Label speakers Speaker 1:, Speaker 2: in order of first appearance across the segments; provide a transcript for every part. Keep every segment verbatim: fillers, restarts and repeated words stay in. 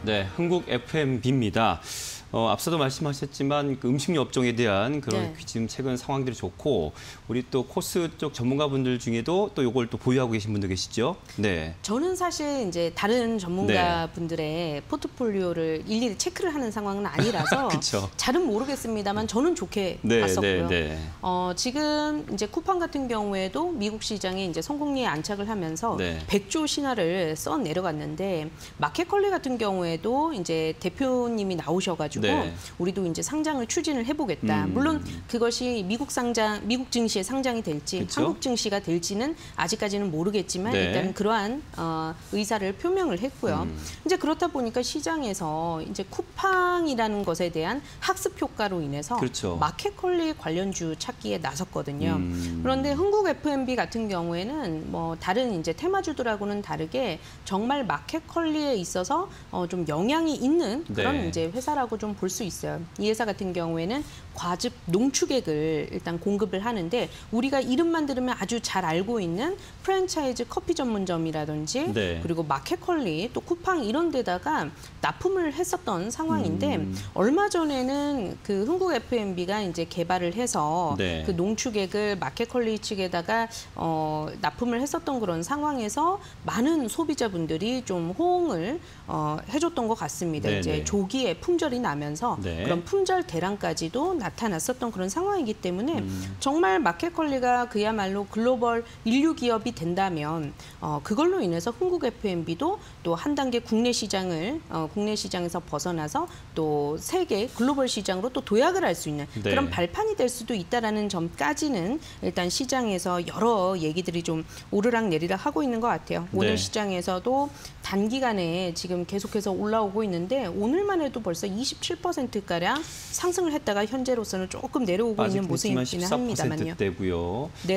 Speaker 1: 네, 흥국 에프엠비입니다. 어, 앞서도 말씀하셨지만 그 음식료 업종에 대한 그런
Speaker 2: 네.
Speaker 1: 지금 최근 상황들이 좋고 우리 또 코스 쪽 전문가분들 중에도 또 이걸 또 보유하고 계신 분도 계시죠? 네.
Speaker 2: 저는 사실 이제 다른 전문가분들의 포트폴리오를 일일이 체크를 하는 상황은 아니라서
Speaker 1: 그쵸.
Speaker 2: 잘은 모르겠습니다만 저는 좋게
Speaker 1: 네,
Speaker 2: 봤었고요.
Speaker 1: 네, 네.
Speaker 2: 어, 지금 이제 쿠팡 같은 경우에도 미국 시장에 이제 성공리에 안착을 하면서
Speaker 1: 네.
Speaker 2: 백조 신화를 써 내려갔는데 마켓컬리 같은 경우에도 이제 대표님이 나오셔가지고
Speaker 1: 네.
Speaker 2: 우리도 이제 상장을 추진을 해보겠다.
Speaker 1: 음.
Speaker 2: 물론 그것이 미국 상장, 미국 증시에 상장이 될지
Speaker 1: 그쵸?
Speaker 2: 한국 증시가 될지는 아직까지는 모르겠지만
Speaker 1: 네.
Speaker 2: 일단 그러한 어, 의사를 표명을 했고요.
Speaker 1: 음.
Speaker 2: 이제 그렇다 보니까 시장에서 이제 쿠팡이라는 것에 대한 학습 효과로 인해서
Speaker 1: 그렇죠.
Speaker 2: 마켓컬리 관련주 찾기에 나섰거든요.
Speaker 1: 음.
Speaker 2: 그런데 흥국 에프엠비 같은 경우에는 뭐 다른 이제 테마주들하고는 다르게 정말 마켓컬리에 있어서 어, 좀 영향이 있는 그런
Speaker 1: 네.
Speaker 2: 이제 회사라고 좀 볼 수 있어요. 이 회사 같은 경우에는 과즙 농축액을 일단 공급을 하는데 우리가 이름만 들으면 아주 잘 알고 있는 프랜차이즈 커피 전문점이라든지
Speaker 1: 네.
Speaker 2: 그리고 마켓컬리 또 쿠팡 이런 데다가 납품을 했었던 상황인데
Speaker 1: 음.
Speaker 2: 얼마 전에는 그 흥국 에프엠비가 이제 개발을 해서
Speaker 1: 네.
Speaker 2: 그 농축액을 마켓컬리 측에다가 어, 납품을 했었던 그런 상황에서 많은 소비자분들이 좀 호응을 어, 해줬던 것 같습니다.
Speaker 1: 네네.
Speaker 2: 이제 조기에 품절이 나면서
Speaker 1: 네.
Speaker 2: 그런 품절 대란까지도 나타났었던 그런 상황이기 때문에
Speaker 1: 음.
Speaker 2: 정말 마켓컬리가 그야말로 글로벌 인류 기업이 된다면 어, 그걸로 인해서 흥국 에프엠비도 또 한 단계 국내 시장을 어, 국내 시장에서 벗어나서 또 세계 글로벌 시장으로 또 도약을 할 수 있는
Speaker 1: 네.
Speaker 2: 그런 발판이 될 수도 있다라는 점까지는 일단 시장에서 여러 얘기들이 좀 오르락 내리락 하고 있는 것 같아요. 오늘
Speaker 1: 네.
Speaker 2: 시장에서도 단기간에 지금 계속해서 올라오고 있는데 오늘만 해도 벌써 이십칠 퍼센트가량 상승을 했다가 현재로서는 조금 내려오고 있는 모습이긴 합니다만요.
Speaker 1: 십사 퍼센트대고요.
Speaker 2: 네네.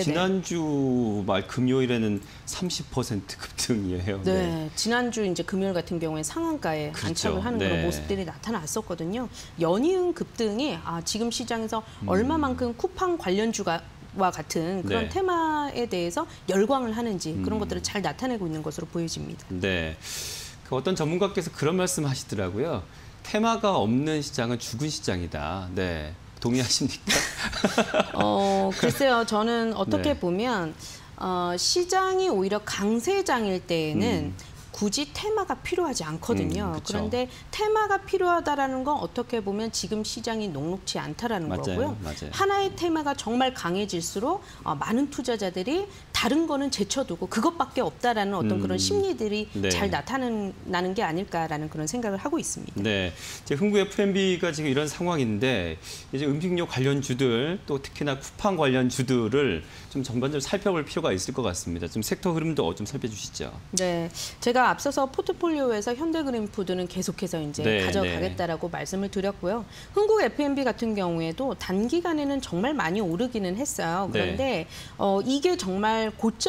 Speaker 1: 지난주 말 금요일에는 삼십 퍼센트 급등이에요.
Speaker 2: 네,
Speaker 1: 네.
Speaker 2: 지난주 이제 금요일 같은 경우에 상한가에
Speaker 1: 그렇죠.
Speaker 2: 안착을 하는
Speaker 1: 네.
Speaker 2: 그런 모습들이 나타났었거든요. 연이은 급등이 아, 지금 시장에서
Speaker 1: 음.
Speaker 2: 얼마만큼 쿠팡 관련주가 와 같은 그런
Speaker 1: 네.
Speaker 2: 테마에 대해서 열광을 하는지 그런
Speaker 1: 음.
Speaker 2: 것들을 잘 나타내고 있는 것으로 보여집니다.
Speaker 1: 네. 그 어떤 전문가께서 그런 말씀 하시더라고요. 테마가 없는 시장은 죽은 시장이다. 네. 동의하십니까?
Speaker 2: 어, 글쎄요. 저는 어떻게
Speaker 1: 네.
Speaker 2: 보면 어, 시장이 오히려 강세장일 때에는
Speaker 1: 음.
Speaker 2: 굳이 테마가 필요하지 않거든요.
Speaker 1: 음, 그쵸.
Speaker 2: 그런데 테마가 필요하다라는 건 어떻게 보면 지금 시장이 녹록치 않다라는
Speaker 1: 맞아요,
Speaker 2: 거고요.
Speaker 1: 맞아요.
Speaker 2: 하나의 테마가 정말 강해질수록 어, 많은 투자자들이 다른 거는 제쳐두고 그것밖에 없다라는 어떤
Speaker 1: 음,
Speaker 2: 그런 심리들이
Speaker 1: 네.
Speaker 2: 잘 나타나는 게 아닐까라는 그런 생각을 하고 있습니다.
Speaker 1: 네, 이제 흥국 에프엠비가 지금 이런 상황인데 이제 음식료 관련주들 또 특히나 쿠팡 관련주들을 좀 전반적으로 살펴볼 필요가 있을 것 같습니다. 좀 섹터 흐름도 좀 살펴주시죠.
Speaker 2: 네, 제가 앞서서 포트폴리오에서 현대그린푸드는 계속해서 이제
Speaker 1: 네,
Speaker 2: 가져가겠다라고 말씀을 드렸고요. 흥국 에프엠비 같은 경우에도 단기간에는 정말 많이 오르기는 했어요. 그런데
Speaker 1: 네.
Speaker 2: 어, 이게 정말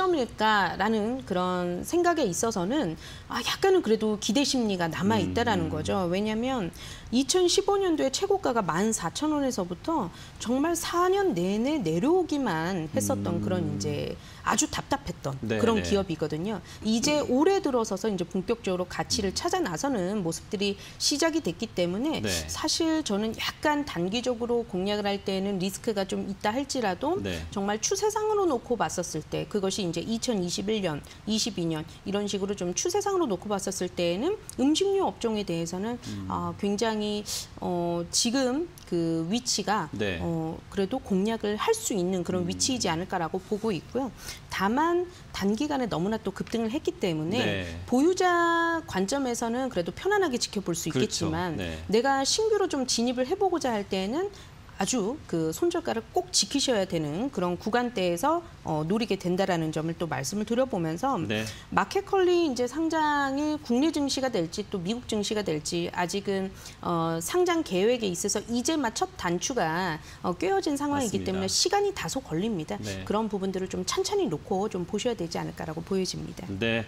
Speaker 2: 고점일까라는 그런 생각에 있어서는 아, 약간은 그래도 기대 심리가 남아 있다라는
Speaker 1: 음.
Speaker 2: 거죠. 왜냐하면 이천십오 년도에 최고가가 만 사천 원에서부터 정말 사 년 내내 내려오기만 했었던
Speaker 1: 음.
Speaker 2: 그런 이제 아주 답답했던
Speaker 1: 네,
Speaker 2: 그런
Speaker 1: 네.
Speaker 2: 기업이거든요. 이제 올해 들어서서 이제 본격적으로 가치를 찾아 나서는 모습들이 시작이 됐기 때문에
Speaker 1: 네.
Speaker 2: 사실 저는 약간 단기적으로 공략을 할 때는 리스크가 좀 있다 할지라도
Speaker 1: 네.
Speaker 2: 정말 추세상으로 놓고 봤었을 때 그것이 이제 이천이십일 년, 이십이 년 이런 식으로 좀 추세상으로 놓고 봤었을 때에는 음식료 업종에 대해서는
Speaker 1: 음.
Speaker 2: 어, 굉장히 어, 지금 그 위치가
Speaker 1: 네.
Speaker 2: 어, 그래도 공략을 할 수 있는 그런
Speaker 1: 음.
Speaker 2: 위치이지 않을까라고 보고 있고요. 다만 단기간에 너무나 또 급등을 했기 때문에
Speaker 1: 네.
Speaker 2: 보유자 관점에서는 그래도 편안하게 지켜볼 수
Speaker 1: 그렇죠.
Speaker 2: 있겠지만
Speaker 1: 네.
Speaker 2: 내가 신규로 좀 진입을 해보고자 할 때는 아주 그 손절가를 꼭 지키셔야 되는 그런 구간대에서 어, 노리게 된다라는 점을 또 말씀을 드려보면서
Speaker 1: 네.
Speaker 2: 마켓컬리 이제 상장이 국내 증시가 될지 또 미국 증시가 될지 아직은 어, 상장 계획에 있어서 이제만 첫 단추가 어, 꿰어진 상황이기
Speaker 1: 맞습니다.
Speaker 2: 때문에 시간이 다소 걸립니다.
Speaker 1: 네.
Speaker 2: 그런 부분들을 좀 천천히 놓고 좀 보셔야 되지 않을까라고 보여집니다.
Speaker 1: 네.